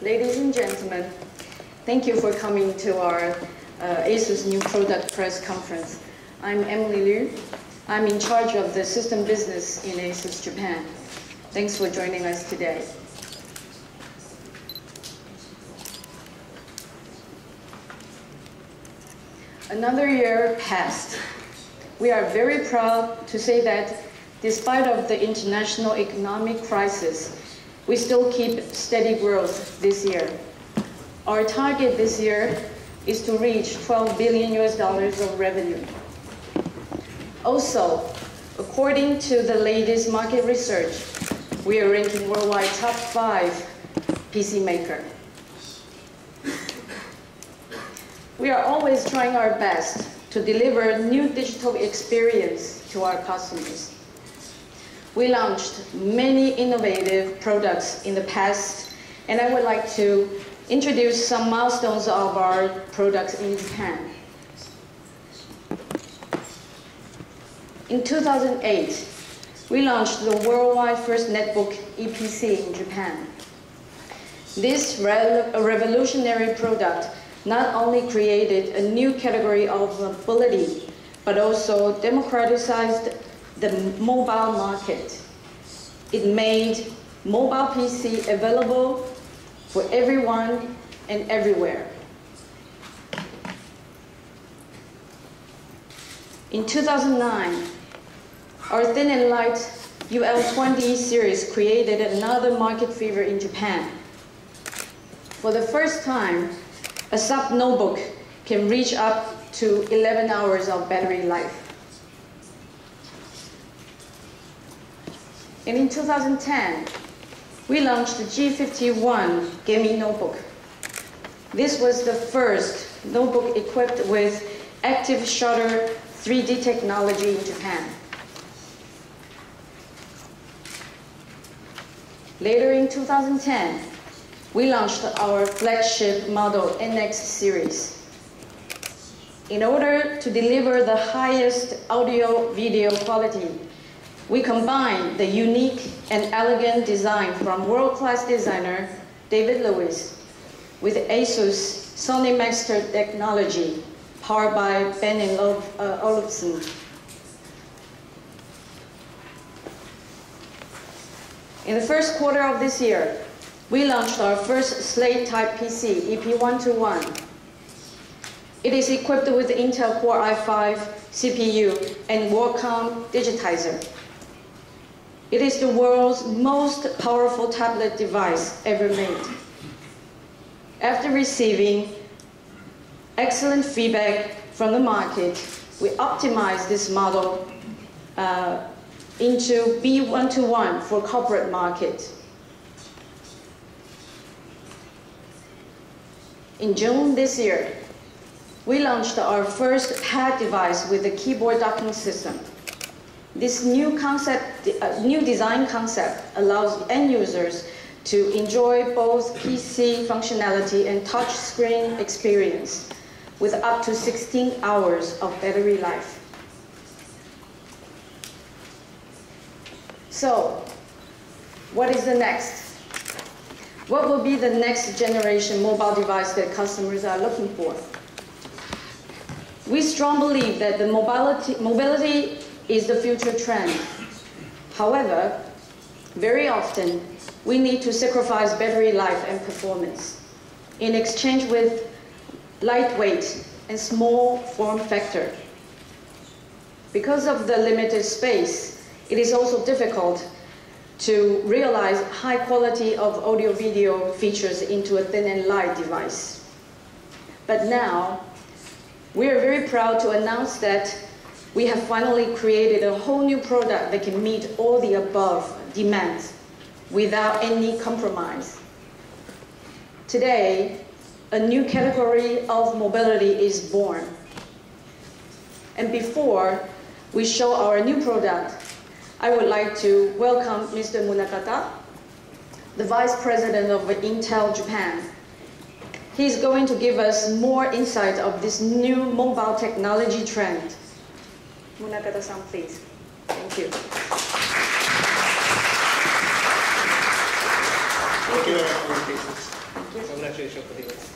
Ladies and gentlemen, thank you for coming to our ASUS New Product Press Conference. I'm Emily Liu. I'm in charge of the system business in ASUS Japan. Thanks for joining us today. Another year passed. We are very proud to say that despite of the international economic crisis, we still keep steady growth this year. Our target this year is to reach $12 billion of revenue. Also, according to the latest market research, we are ranking worldwide top 5 PC maker. We are always trying our best to deliver new digital experience to our customers. We launched many innovative products in the past, and I would like to introduce some milestones of our products in Japan. In 2008, we launched the worldwide first netbook EPC in Japan. This revolutionary product not only created a new category of mobility, but also democratized the mobile market. It made mobile PC available for everyone and everywhere. In 2009, our thin and light UL20 series created another market fever in Japan. For the first time, a sub-notebook can reach up to 11 hours of battery life. And in 2010, we launched the G51 gaming notebook. This was the first notebook equipped with active shutter 3D technology in Japan. Later in 2010, we launched our flagship model NX series. In order to deliver the highest audio-video quality, we combined the unique and elegant design from world-class designer David Lewis with ASUS Sony Master technology powered by Ben and Olufsen. In the first quarter of this year, we launched our first Slate-type PC, EP121. It is equipped with Intel Core i5 CPU and Qualcomm digitizer. It is the world's most powerful tablet device ever made. After receiving excellent feedback from the market, we optimized this model into B121 for corporate market. In June this year, we launched our first pad device with a keyboard docking system. This new design concept allows end users to enjoy both PC functionality and touch screen experience with up to 16 hours of battery life. So, what is the next? What will be the next generation mobile device that customers are looking for? We strongly believe that the mobility is the future trend. However, very often, we need to sacrifice battery life and performance in exchange with lightweight and small form factor. Because of the limited space, it is also difficult to realize high quality of audio-video features into a thin and light device. But now, we are very proud to announce that we have finally created a whole new product that can meet all the above demands without any compromise. Today, a new category of mobility is born. And before we show our new product, I would like to welcome Mr. Munakata, the Vice President of Intel Japan. He's going to give us more insight of this new mobile technology trend. Munakata-san, please. Thank you. Thank you very much for your patience. Congratulations for this.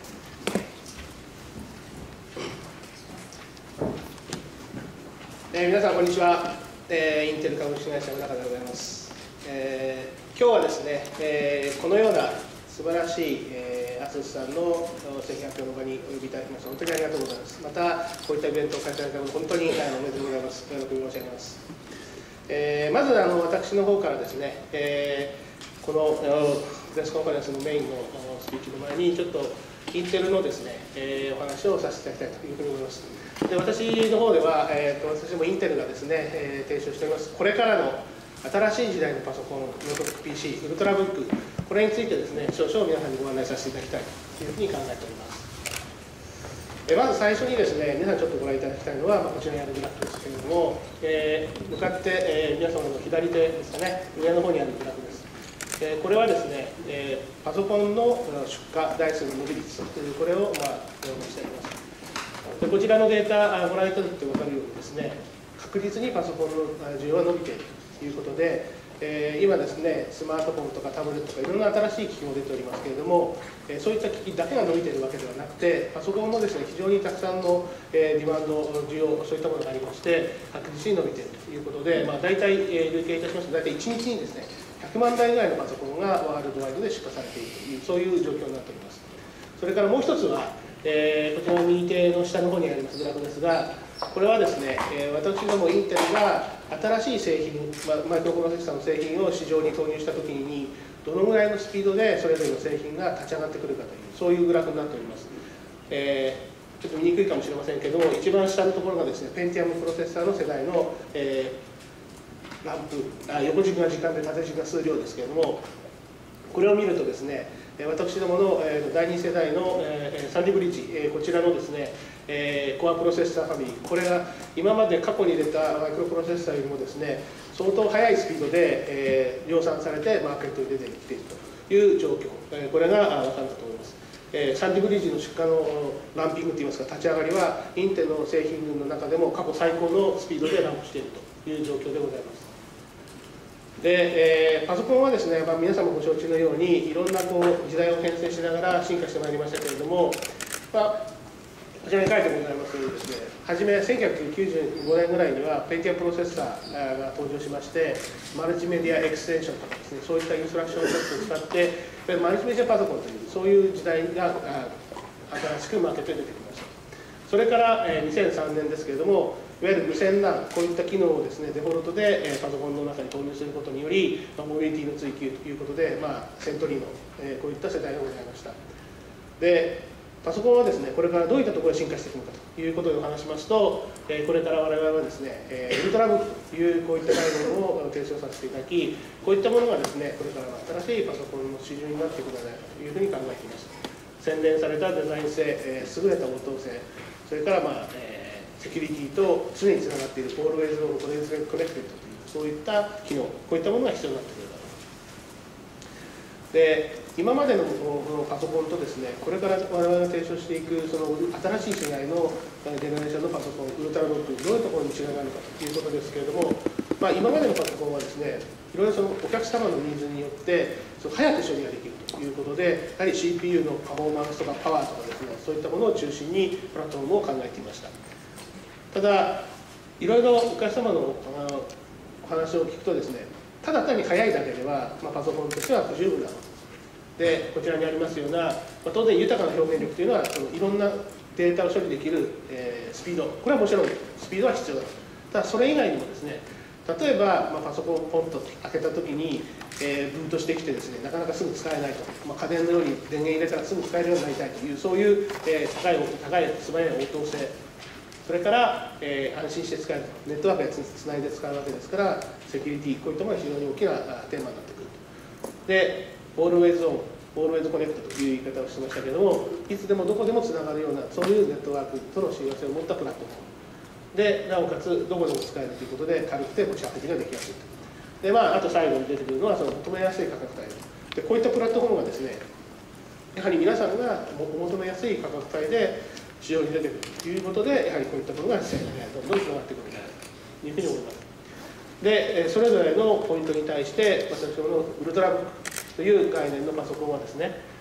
皆さんこんにちは。インテル株式会社の中でございます。今日はですね、このような素晴らしいASUSさんの製品発表の場にお呼びいただきまして本当にありがとうございます。またこういったイベントを開催されたこと本当におめでとうございます。お喜び申し上げます。まず私の方からですね、このプレスコンファレンスのメインのスピーチの前にちょっとインテルのですね、お話をさせていただきたいというふうに思います。で私の方では、私もインテルがですね、提唱しておりますこれからの新しい時代のパソコン、ノートブック PC、ウルトラブック、これについてですね、少々皆さんにご案内させていただきたいというふうに考えております。まず最初にですね、皆さんちょっとご覧いただきたいのは、こちらにあるグラフですけれども、向かって、皆様の左手ですかね、上の方にあるグラフです。これはですね、パソコンの出荷台数の伸び率、これを表しております。でこちらのデータご覧いただいて分かるようにですね、確実にパソコンの需要は伸びているということで、今ですね、スマートフォンとかタブレットとかいろんな新しい機器も出ておりますけれども、そういった機器だけが伸びているわけではなくて、パソコンもですね、非常にたくさんのディマンド、需要、そういったものがありまして、確実に伸びているということで、大体、累計いたしますと、大体1日にですね、100万台ぐらいのパソコンがワールドワイドで出荷されているという、そういう状況になっております。それからもう一つは、こちらの右手の下の方にありますグラフですが、これはですね、私どもインテルが新しい製品、マイクロプロセッサーの製品を市場に投入したときに、どのぐらいのスピードでそれぞれの製品が立ち上がってくるかという、そういうグラフになっております。ちょっと見にくいかもしれませんけども、一番下のところがですね、ペンティアムプロセッサーの世代の、ランプ、横軸が時間で縦軸が数量ですけれども、これを見るとですね、私どもの第2世代のサンディブリッジ、こちらのですね、コアプロセッサーファミリー、これが今まで過去に出たマイクロプロセッサーよりもですね、相当速いスピードで量産されてマーケットに出てきているという状況、これが分かるかと思います。サンディブリッジの出荷のランピングといいますか、立ち上がりは、インテルの製品群の中でも過去最高のスピードでランプしているという状況でございます。でパソコンはですね、皆さんもご承知のように、いろんな時代を編成しながら進化してまいりましたけれども、こちらに書いてございますようにですね、初め1995年ぐらいにはペンティアムプロセッサーが登場しまして、マルチメディアエクステンションとかですね、そういったインストラクションセットを使って、マルチメディアパソコンという、そういう時代が新しくマーケットに出てきました。それから2003年ですけれども、いわゆる無線 LAN、こういった機能をですね、デフォルトでパソコンの中に投入することにより、モビリティの追求ということで、セントリーのこういった世代がございました。で、パソコンはですね、これからどういったところで進化していくのかということでお話しますと、これから我々はですね、ウルトラブックというこういった概念を提唱させていただき、こういったものがですね、これからの新しいパソコンの主流になっていくのではないかというふうに考えています。洗練されたデザイン性、優れた応答性、それからセキュリティと常につながっているオールウェイズオンコネクテッドという、そういった機能、こういったものが必要になってくるだろう。で、今までのパソコンとですね、これから我々が提唱していくその新しい世代のジェネレーションのパソコン、ウルトラブック、どういうところに違いがあるかということですけれども、今までのパソコンはですね、いろいろそのお客様のニーズによって早く処理ができるということで、やはり CPU のパフォーマンスとかパワーとかですね、そういったものを中心にプラットフォームを考えていました。ただ、いろいろお客様のお話を聞くとですね、ただ単に速いだけでは、パソコンとしては不十分だと。で、こちらにありますような、当然豊かな表現力というのは、いろんなデータを処理できる、スピード、これはもちろんスピードは必要だと。ただ、それ以外にもですね、例えば、パソコンをポンと開けたときに、ブートしてきてですね、なかなかすぐ使えないと、家電のように電源入れたらすぐ使えるようになりたいという、そういう、高い素早い応答性、それから、安心して使えると、ネットワークでつないで使うわけですから、セキュリティ、こういったものが非常に大きなテーマになってくると。で、オールウェイズオン、オールウェイズコネクトという言い方をしてましたけれども、いつでもどこでもつながるような、そういうネットワークとの親和性を持ったプラットフォーム。で、なおかつどこでも使えるということで、軽くて持ち運びができやすいと。で、あと最後に出てくるのは、その求めやすい価格帯で、こういったプラットフォームがですね、やはり皆さんがお求めやすい価格帯で市場に出てくるということで、やはりこういったものがどんどん広がっていくのであるというふうに思います。で、それぞれのポイントに対して、私どものウルトラブックという概念のパソコンはですね、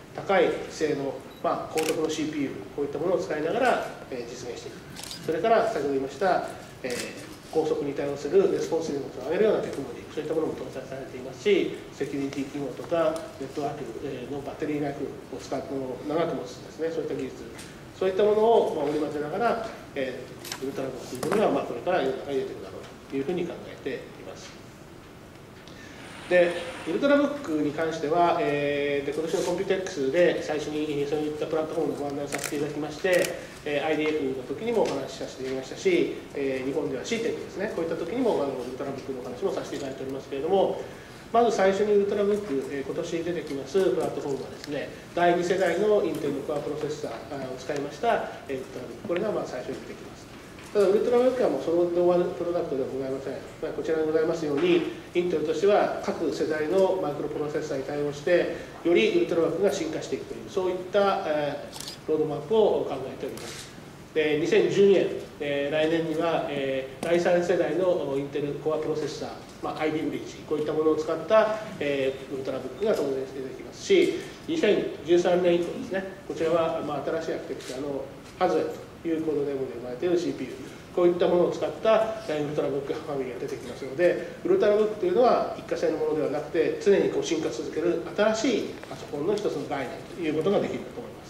高い性能、高速の CPU、こういったものを使いながら、実現していく。それから先ほど言いました、高速に対応するレスポンス力を上げるようなテクノロジー、そういったものも搭載されていますし、セキュリティ機能とか、ネットワークのバッテリーライフを使って長く持つですね、そういった技術、そういったものを織り交ぜながら、ウルトラブックというものはこれから世の中に出てくるだろうというふうに考えています。で、ウルトラブックに関しては、今年のコンピューテックスで最初にそういったプラットフォームのご案内をさせていただきまして、IDF の時にもお話しさせていただきましたし、日本では CTEC ですね、こういった時にもウルトラブックの話もさせていただいておりますけれども、まず最初にウルトラブック、今年出てきますプラットフォームはですね、第2世代のインテルのコアプロセッサーを使いましたウルトラブック、これが最初に出てきます。ただ、ウルトラブックはもうその動画のプロダクトではございません。こちらにございますように、インテルとしては各世代のマイクロプロセッサーに対応して、よりウルトラブックが進化していくという、そういったロードマップを考えております。で、2012年、来年には第3世代のインテルコアプロセッサー、ID ブリッジ、こういったものを使ったウルトラブックが当然出てきますし、2013年以降ですね、こちらは新しいアーキテクチャのハズウェルというコードネームで生まれている CPU、こういったものを使ったウルトラブックファミリーが出てきますので、ウルトラブックというのは一過性のものではなくて、常に進化し続ける新しいパソコンの一つの概念ということができると思います。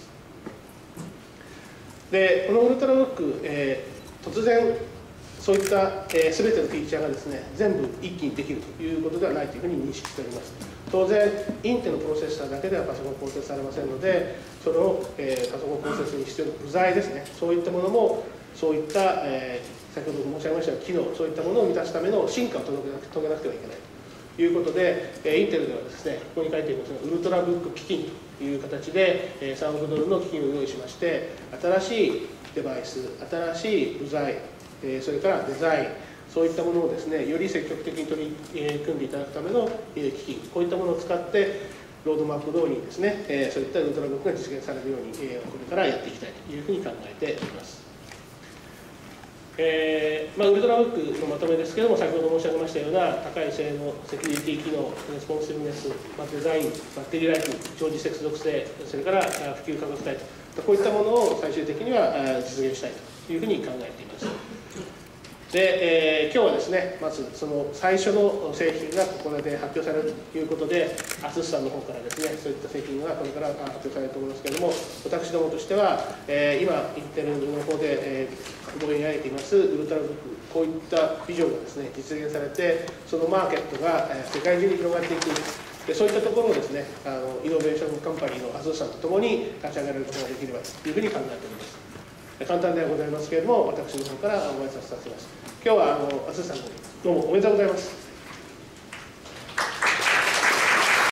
で、このウルトラブック、突然そういった全てのフィーチャーがですね、全部一気にできるということではないというふうに認識しております。当然、インテルのプロセッサーだけではパソコン構成されませんので、そのパソコン構成するに必要な部材ですね、そういったものも、そういった、先ほど申し上げました機能、そういったものを満たすための進化を遂げなくてはいけないということで、インテルではですね、ここに書いていますが、ウルトラブック基金という形で、3億ドルの基金を用意しまして、新しいデバイス、新しい部材、それからデザイン、そういったものをですね、より積極的に取り組んでいただくための基金、こういったものを使って、ロードマップ通りにですね、そういったウルトラブックが実現されるように、これからやっていきたいというふうに考えております。ウルトラブックのまとめですけれども、先ほど申し上げましたような高い性能、セキュリティ機能、レスポンシブネス、デザイン、バッテリーライフ、常時接続性、それから普及価格帯と、こういったものを最終的には実現したいというふうに考えています。で、今日はですね、まずその最初の製品がここで発表されるということで、ASUSさんの方からですね、そういった製品がこれから発表されると思いますけれども、私どもとしては、今、インテルの方で覚えられていますウルトラブック、こういったビジョンがですね、実現されて、そのマーケットが世界中に広がっていく。で、そういったところをですね、イノベーションカンパニーのASUSさんとともに立ち上げられることができればというふうに考えております。簡単ではございますけれども、私の方からご挨拶させます。今日はASUSさんどうもおめでとうございます。